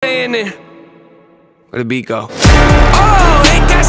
playing it. Where the beat go? Oh, it got